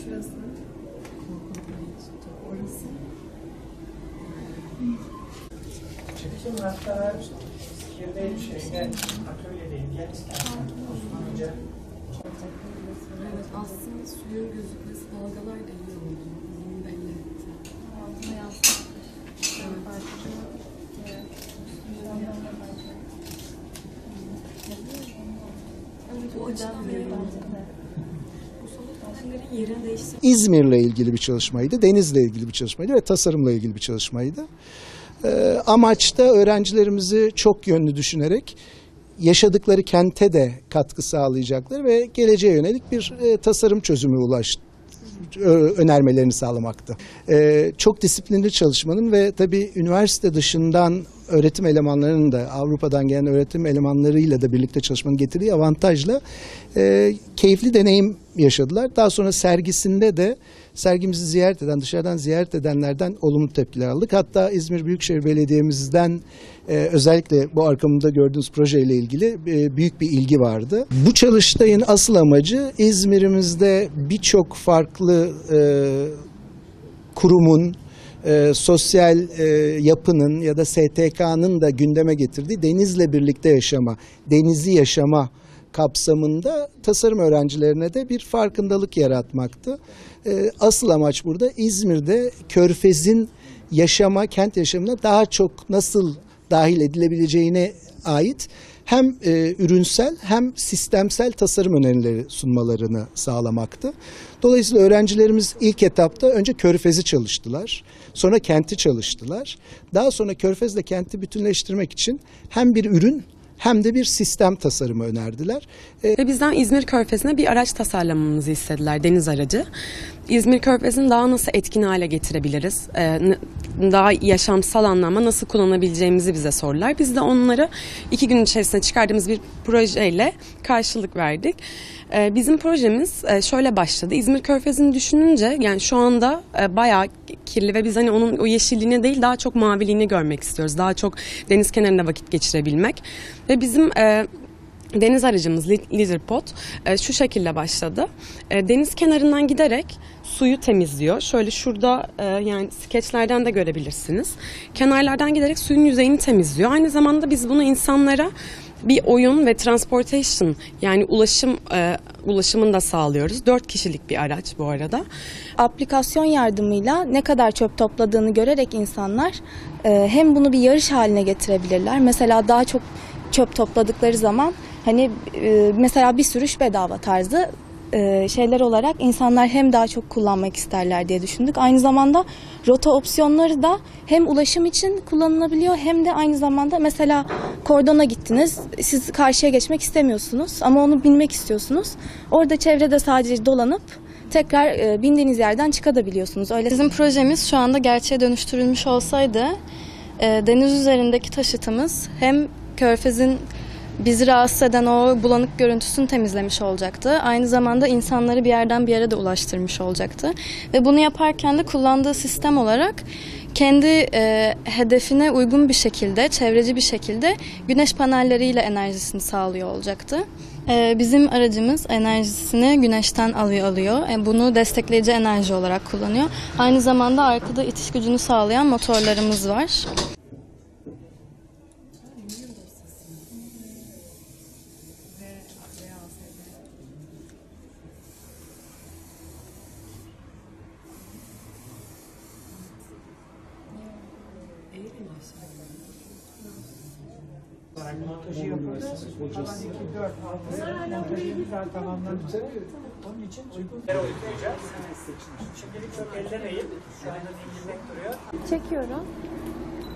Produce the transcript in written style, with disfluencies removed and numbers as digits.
Şurası. Orası. Bütün raftalar şiirdeyim atölyedeyim. Gel istersen Osman Hoca. Evet, aslında suyun gözükmesi dalgalar da iyi oldu. Bunu belli etti. Altına yansıtmış. Evet, o açıdan beri bu soluk panellerin yerini değiştirdi. İzmir'le ilgili bir çalışmaydı, denizle ilgili bir çalışmaydı ve tasarımla ilgili bir çalışmaydı. Amaçta öğrencilerimizi çok yönlü düşünerek yaşadıkları kente de katkı sağlayacakları ve geleceğe yönelik bir tasarım çözümü önermelerini sağlamaktı. Çok disiplinli çalışmanın ve tabii üniversite dışından öğretim elemanlarının da Avrupa'dan gelen öğretim elemanlarıyla da birlikte çalışmanın getirdiği avantajla keyifli deneyim yaşadılar. Daha sonra sergisinde de sergimizi ziyaret eden, dışarıdan ziyaret edenlerden olumlu tepkiler aldık. Hatta İzmir Büyükşehir Belediye'mizden özellikle bu arkamda gördüğünüz projeyle ilgili büyük bir ilgi vardı. Bu çalıştayın asıl amacı İzmir'imizde birçok farklı kurumun, sosyal yapının ya da STK'nın da gündeme getirdiği denizle birlikte yaşama, denizi yaşama kapsamında tasarım öğrencilerine de bir farkındalık yaratmaktı. Asıl amaç burada İzmir'de Körfez'in yaşama, kent yaşamına daha çok nasıl dahil edilebileceğine ait hem ürünsel hem sistemsel tasarım önerileri sunmalarını sağlamaktı. Dolayısıyla öğrencilerimiz ilk etapta önce Körfez'i çalıştılar, sonra kenti çalıştılar. Daha sonra Körfez'le kenti bütünleştirmek için hem bir ürün hem de bir sistem tasarımı önerdiler. Ve bizden İzmir Körfezi'ne bir araç tasarlamamızı istediler, deniz aracı. İzmir Körfezi'ni daha nasıl etkin hale getirebiliriz, daha yaşamsal anlamda nasıl kullanabileceğimizi bize sordular. Biz de onlara 2 gün içerisinde çıkardığımız bir projeyle karşılık verdik. Bizim projemiz şöyle başladı. İzmir Körfezi'ni düşününce yani şu anda bayağı kirli ve biz hani onun o yeşilliğini değil daha çok maviliğini görmek istiyoruz. Daha çok deniz kenarında vakit geçirebilmek. Ve bizim deniz aracımız Leaderpod şu şekilde başladı. Deniz kenarından giderek suyu temizliyor. Şöyle şurada yani skeçlerden de görebilirsiniz. Kenarlardan giderek suyun yüzeyini temizliyor. Aynı zamanda biz bunu insanlara bir oyun ve transportation yani ulaşımını da sağlıyoruz. 4 kişilik bir araç bu arada. Aplikasyon yardımıyla ne kadar çöp topladığını görerek insanlar hem bunu bir yarış haline getirebilirler. Mesela daha çok çöp topladıkları zaman hani mesela bir sürüş bedava tarzı şeyler olarak insanlar hem daha çok kullanmak isterler diye düşündük. Aynı zamanda rota opsiyonları da hem ulaşım için kullanılabiliyor hem de aynı zamanda mesela kordona gittiniz. Siz karşıya geçmek istemiyorsunuz ama onu binmek istiyorsunuz. Orada çevrede sadece dolanıp tekrar bindiğiniz yerden çıkabiliyorsunuz. Öyle. Bizim projemiz şu anda gerçeğe dönüştürülmüş olsaydı deniz üzerindeki taşıtımız hem Körfez'in bizi rahatsız eden o bulanık görüntüsünü temizlemiş olacaktı. Aynı zamanda insanları bir yerden bir yere de ulaştırmış olacaktı. Ve bunu yaparken de kullandığı sistem olarak kendi hedefine uygun bir şekilde, çevreci bir şekilde güneş panelleriyle enerjisini sağlıyor olacaktı. Bizim aracımız enerjisini güneşten alıyor. Bunu destekleyici enerji olarak kullanıyor. Aynı zamanda arkada itiş gücünü sağlayan motorlarımız var. Montajı yapacağız. Kalan 2, 4, 6 sene montajı güzel tamamlanacak. Onun için uygun yere uygulayacağız. Şimdilik çok ellemeyin. Şu anda dinlemek duruyor. Çekiyorum.